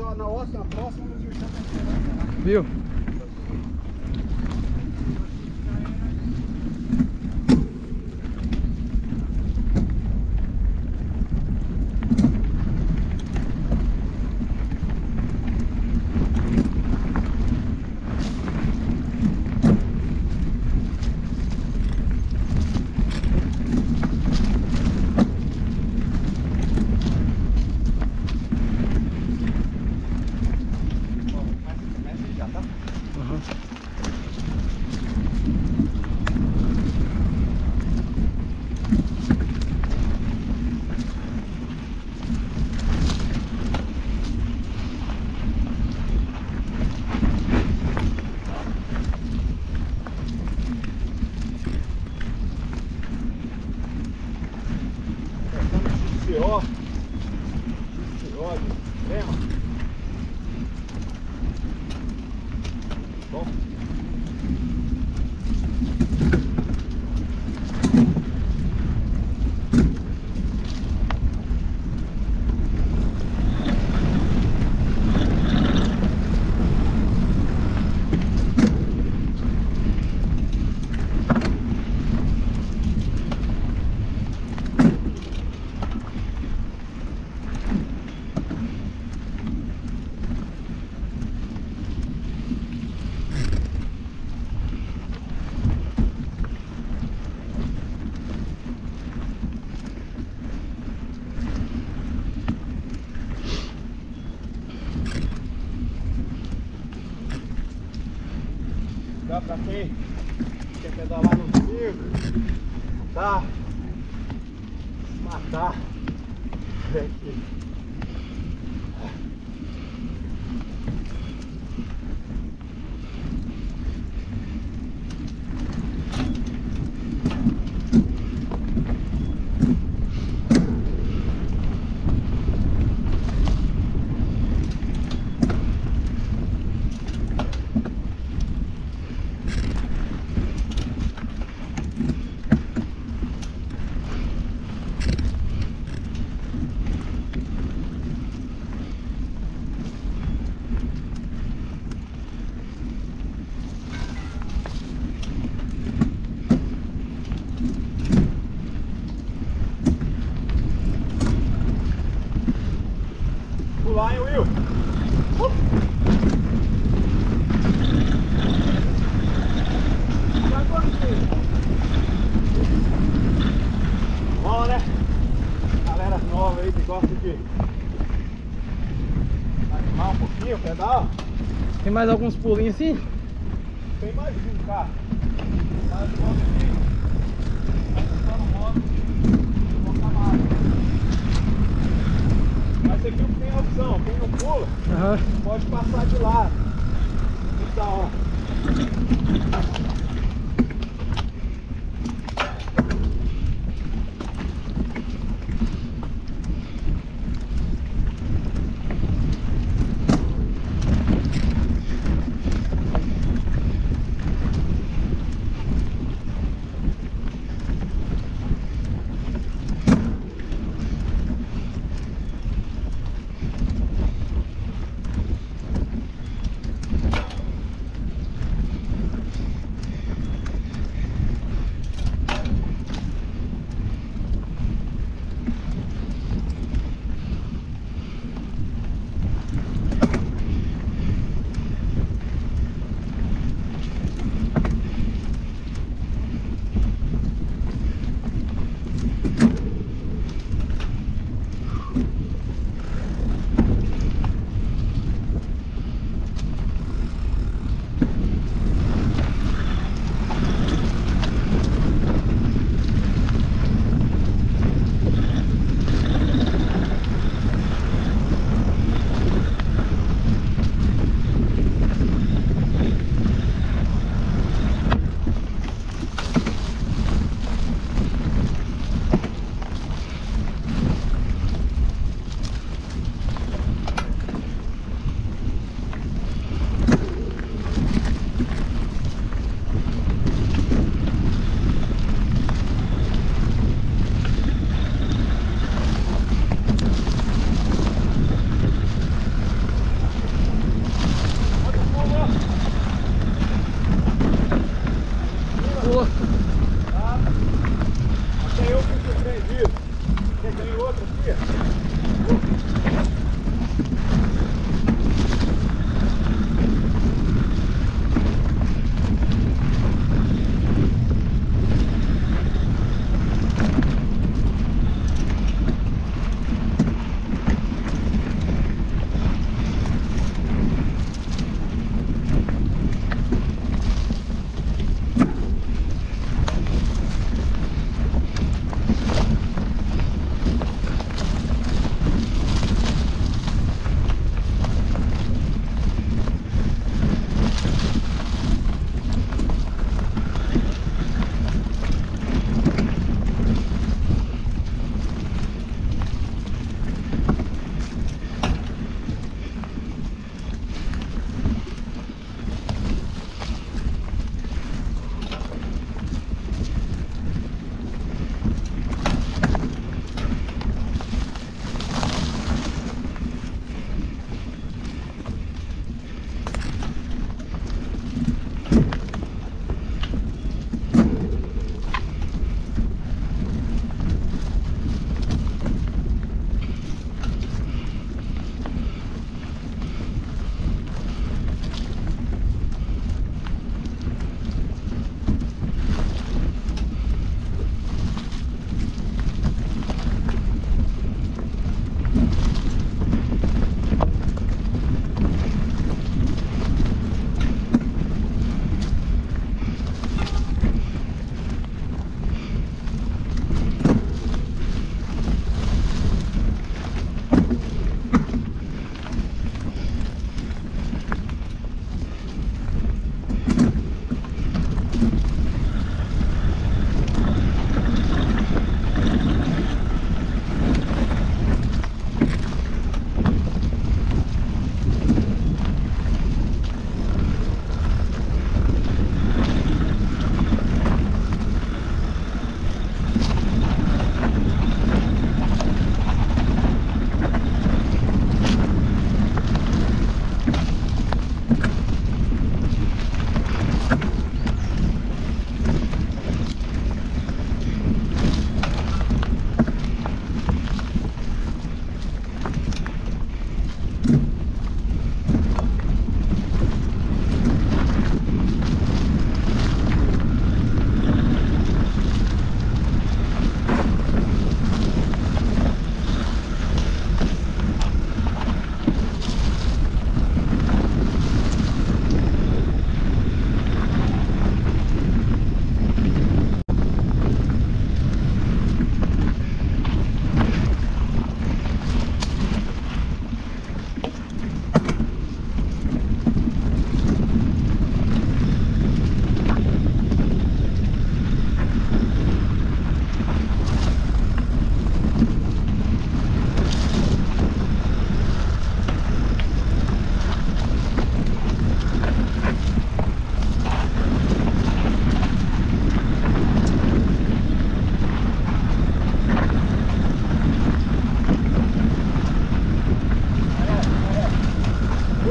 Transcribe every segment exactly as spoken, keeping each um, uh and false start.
ó, na, outra, na próxima nós vamos deixar. Viu? Ó, ó, lembra? Bom. Dá pra quem quer pedalar no circo, tá? Se matar. Aqui. Pular, hein, Will? Uh! Bom, né? Galera nova aí que gosta de animar um pouquinho o pedal. Tem mais alguns pulinhos assim? Tem mais um, cara. Tá de modo aqui. Tá só no modo. Não tá mais. Mas aqui tem a opção, quem não pula, Uhum. pode passar de lado. Então, ó.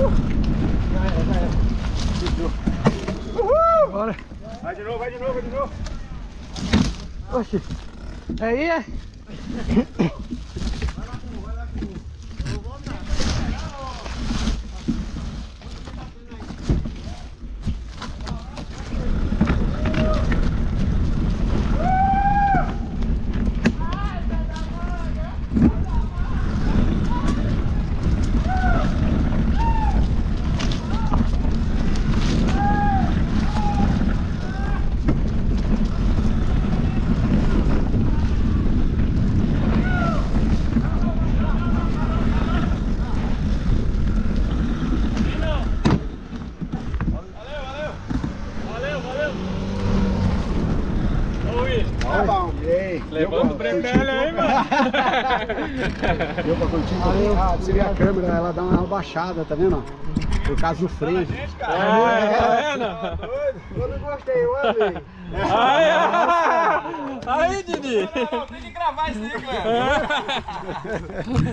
Já era, já era. Uhul! Bora. Vai de novo, vai de novo, vai de novo. Oxi. Aí é. Tá bom, e aí? Levando o bremelho aí, mano. Deu pra curtir? Valeu. Ah, você vê a câmera, ela dá uma baixada, tá vendo? Por causa do freio. Ah, tá vendo? Eu não gostei, eu amei. Aí, aí, Didi. Tem que gravar isso aí, cara.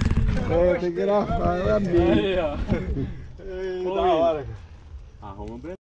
É, tem que gravar, eu amei. Aí, ó. Da hora, cara. Arruma o bremelho.